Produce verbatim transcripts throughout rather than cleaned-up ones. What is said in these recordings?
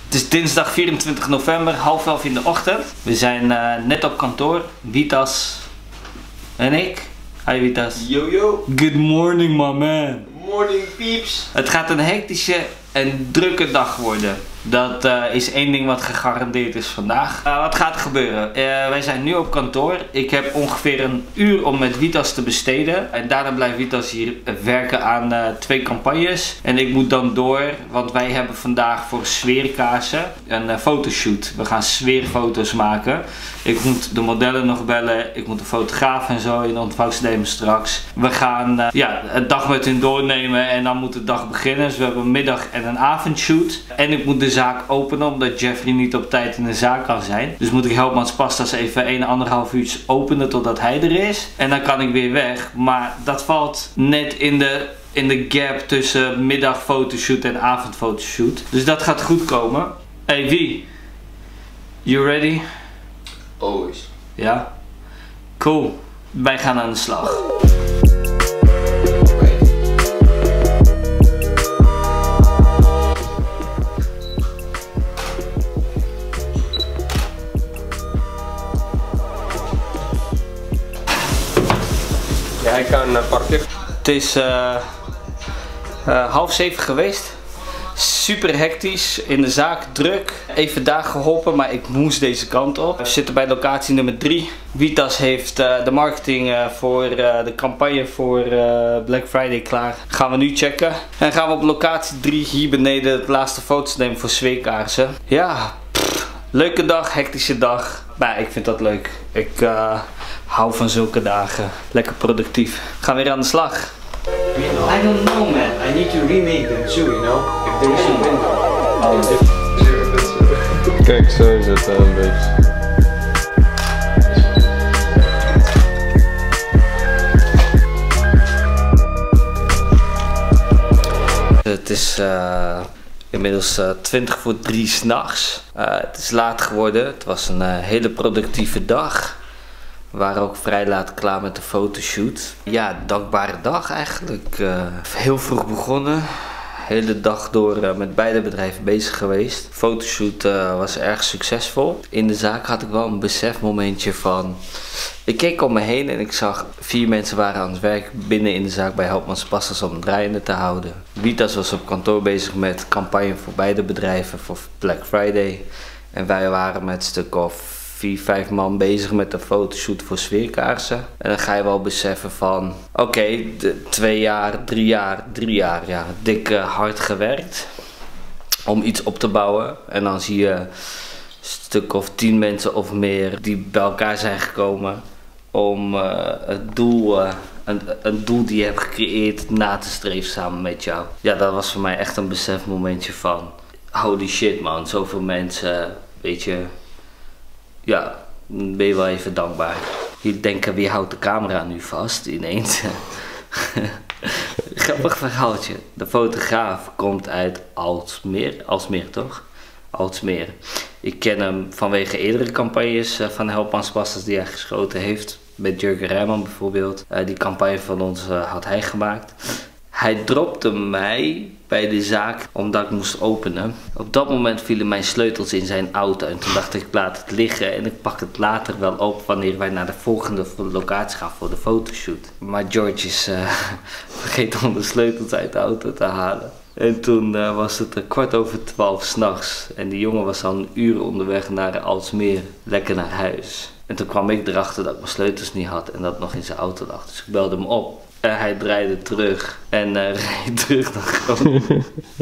Het is dinsdag vierentwintig november, half elf in de ochtend. We zijn uh, net op kantoor. Vitas en ik. Hi Vitas. Yo yo. Good morning my man. Morning peeps. Het gaat een hectische en drukke dag worden. Dat uh, is één ding wat gegarandeerd is vandaag. Uh, wat gaat er gebeuren? Uh, wij zijn nu op kantoor. Ik heb ongeveer een uur om met Vitas te besteden. En daarna blijft Vitas hier werken aan uh, twee campagnes. En ik moet dan door, want wij hebben vandaag voor Sfeerkaarsen een uh, fotoshoot. We gaan sfeerfoto's maken. Ik moet de modellen nog bellen. Ik moet de fotograaf en zo in ontvangst nemen straks. We gaan uh, ja, een dag met hun doornemen en dan moet de dag beginnen. Dus we hebben een middag- en een avondshoot. En ik moet de zaak openen omdat Jeffrey niet op tijd in de zaak kan zijn. Dus moet ik Helpmans Pastas even een anderhalf uurtje openen totdat hij er is. En dan kan ik weer weg. Maar dat valt net in de, in de gap tussen middagfotoshoot en avondfotoshoot. Dus dat gaat goed komen. Hey wie? You ready? Always. Ja? Cool. Wij gaan aan de slag. Jij kan uh, parkeren. Het is uh, uh, half zeven geweest. Super hectisch, in de zaak druk. Even daar geholpen, maar ik moest deze kant op. We zitten bij locatie nummer drie. Vitas heeft uh, de marketing uh, voor uh, de campagne voor uh, Black Friday klaar. Gaan we nu checken. En gaan we op locatie drie hier beneden de laatste foto's nemen voor Sfeerkaarsen. Ja, pff, leuke dag, hectische dag. Maar ik vind dat leuk. Ik uh, hou van zulke dagen. Lekker productief. Gaan we weer aan de slag. I don't know man, I need to remake them too, you know? If there is a window. Oh. Kijk, zo is het een beetje. Het is uh, inmiddels uh, twintig voor drie 's nachts. Uh, het is laat geworden. Het was een uh, hele productieve dag. We waren ook vrij laat klaar met de fotoshoot. Ja, dankbare dag eigenlijk. Uh, heel vroeg begonnen. Hele dag door uh, met beide bedrijven bezig geweest. De fotoshoot uh, was erg succesvol. In de zaak had ik wel een besefmomentje van... Ik keek om me heen en ik zag vier mensen waren aan het werk binnen in de zaak bij Helpmans Pastas om het draaiende te houden. Vitas was op kantoor bezig met campagne voor beide bedrijven voor Black Friday. En wij waren met een stuk of vier, vijf man bezig met de fotoshoot voor Sfeerkaarsen. En dan ga je wel beseffen van, oké, okay, twee jaar, drie jaar, drie jaar, ja, dik uh, hard gewerkt om iets op te bouwen. En dan zie je een stuk of tien mensen of meer die bij elkaar zijn gekomen om uh, het doel, uh, een, een doel die je hebt gecreëerd na te streven samen met jou. Ja, dat was voor mij echt een besefmomentje van, holy shit man, zoveel mensen, weet je. Ja, dan ben je wel even dankbaar. Je denkt, wie houdt de camera nu vast ineens? Grappig verhaaltje. De fotograaf komt uit Alsmeer, Alsmeer toch? Alsmeer. Ik ken hem vanwege eerdere campagnes van Helpmans Pastas die hij geschoten heeft. Met Jurgen Rijman bijvoorbeeld. Uh, die campagne van ons uh, had hij gemaakt. Hij dropte mij bij de zaak omdat ik moest openen. Op dat moment vielen mijn sleutels in zijn auto en toen dacht ik, ik laat het liggen en ik pak het later wel op wanneer wij naar de volgende locatie gaan voor de fotoshoot. Maar George is uh, vergeten om de sleutels uit de auto te halen. En toen uh, was het een kwart over twaalf 's nachts en die jongen was al een uur onderweg naar Alsmeer, lekker naar huis. En toen kwam ik erachter dat ik mijn sleutels niet had en dat het nog in zijn auto lag. Dus ik belde hem op. Uh, hij draaide terug en uh, reed terug naar Groningen.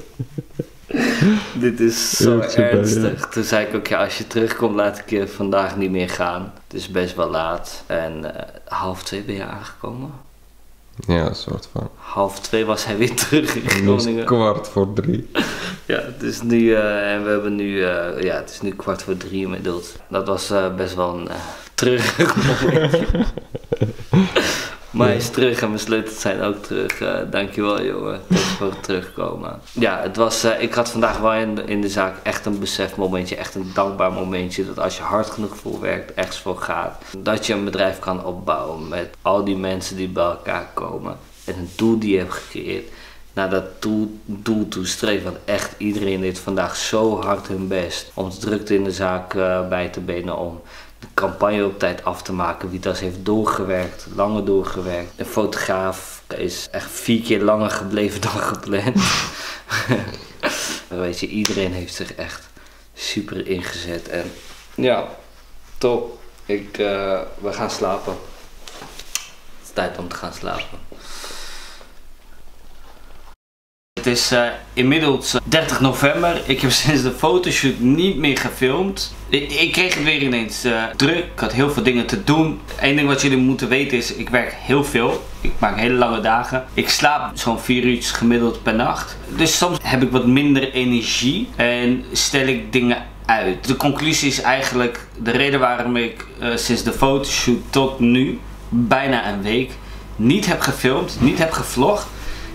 Dit is zo ja, ernstig. Ja. Toen zei ik ook, ja, als je terugkomt laat ik je vandaag niet meer gaan. Het is best wel laat. En uh, half twee ben je aangekomen? Ja, een soort van. Half twee was hij weer terug in Groningen. Het is kwart voor drie. Ja, het is nu, uh, en we hebben nu, uh, ja, het is nu kwart voor drie inmiddels. Dat was uh, best wel een uh, treurig momentje. Maar hij is terug en mijn sleutels zijn ook terug. Uh, dankjewel jongen, thanks voor het terugkomen. Ja, het was, uh, ik had vandaag wel in de, in de zaak echt een besefmomentje, echt een dankbaar momentje. Dat als je hard genoeg voor werkt, ergens voor gaat. Dat je een bedrijf kan opbouwen met al die mensen die bij elkaar komen. En een doel die je hebt gecreëerd. naar dat doel, doel toe streven. Want echt iedereen deed vandaag zo hard hun best om de drukte in de zaak uh, bij te benen, om de campagne op tijd af te maken. Vitas heeft doorgewerkt, langer doorgewerkt. De fotograaf is echt vier keer langer gebleven dan gepland. Weet je, iedereen heeft zich echt super ingezet. En ja, top. Ik, uh, we gaan slapen. Het is tijd om te gaan slapen. Het is uh, inmiddels dertig november. Ik heb sinds de fotoshoot niet meer gefilmd. Ik, ik kreeg het weer ineens uh, druk. Ik had heel veel dingen te doen. Eén ding wat jullie moeten weten is, ik werk heel veel. Ik maak hele lange dagen. Ik slaap zo'n vier uurtjes gemiddeld per nacht. Dus soms heb ik wat minder energie en stel ik dingen uit. De conclusie is eigenlijk, de reden waarom ik uh, sinds de fotoshoot tot nu, bijna een week, niet heb gefilmd, niet heb gevlogd,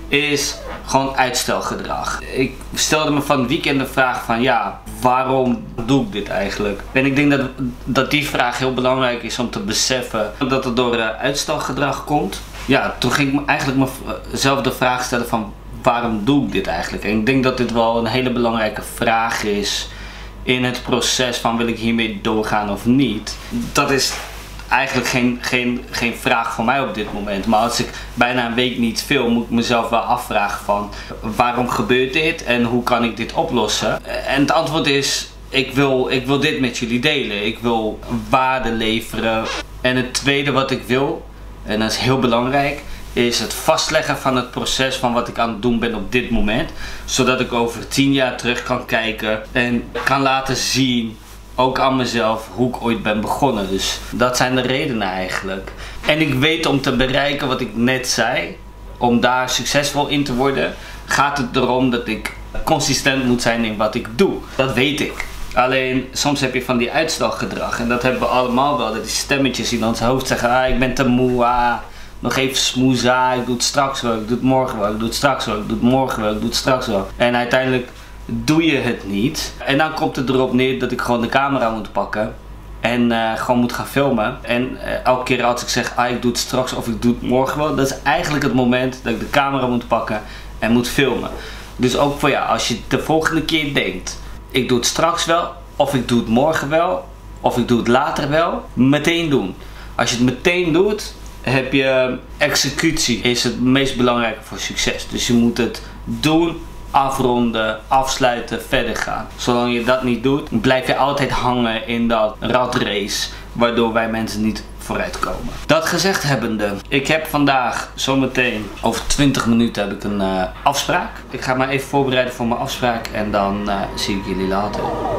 is gewoon uitstelgedrag. Ik stelde me van het weekend de vraag van, ja, waarom doe ik dit eigenlijk? En ik denk dat, dat die vraag heel belangrijk is om te beseffen dat het door uh, uitstelgedrag komt. Ja, toen ging ik me eigenlijk mezelf de vraag stellen van, waarom doe ik dit eigenlijk? En ik denk dat dit wel een hele belangrijke vraag is in het proces van, wil ik hiermee doorgaan of niet? Dat is eigenlijk geen, geen, geen vraag voor mij op dit moment. Maar als ik bijna een week niet film, moet ik mezelf wel afvragen van, waarom gebeurt dit en hoe kan ik dit oplossen? En het antwoord is, ik wil, ik wil dit met jullie delen. Ik wil waarde leveren. En het tweede wat ik wil, en dat is heel belangrijk, is het vastleggen van het proces van wat ik aan het doen ben op dit moment. Zodat ik over tien jaar terug kan kijken en kan laten zien, ook aan mezelf, hoe ik ooit ben begonnen. Dus dat zijn de redenen eigenlijk. En ik weet, om te bereiken wat ik net zei, om daar succesvol in te worden, gaat het erom dat ik consistent moet zijn in wat ik doe. Dat weet ik. Alleen soms heb je van die uitstelgedrag. En dat hebben we allemaal wel. Dat die stemmetjes in ons hoofd zeggen, ah, ik ben te moe, ah, nog even smoezen, ah, ik doe het straks wel, ik doe het morgen wel, ik doe het straks wel, ik doe het morgen wel, ik doe het straks wel. En uiteindelijk doe je het niet. En dan komt het erop neer dat ik gewoon de camera moet pakken en uh, gewoon moet gaan filmen. En uh, elke keer als ik zeg, ah, ik doe het straks of ik doe het morgen wel, dat is eigenlijk het moment dat ik de camera moet pakken en moet filmen. Dus ook voor jou, als je de volgende keer denkt, ik doe het straks wel, of ik doe het morgen wel, of ik doe het later wel, meteen doen. Als je het meteen doet, heb je executie, is het meest belangrijke voor succes. Dus je moet het doen, afronden, afsluiten, verder gaan. Zolang je dat niet doet, blijf je altijd hangen in dat ratrace, waardoor wij mensen niet vooruitkomen. Dat gezegd hebbende, ik heb vandaag zometeen over twintig minuten heb ik een uh, afspraak. Ik ga me even voorbereiden voor mijn afspraak en dan uh, zie ik jullie later.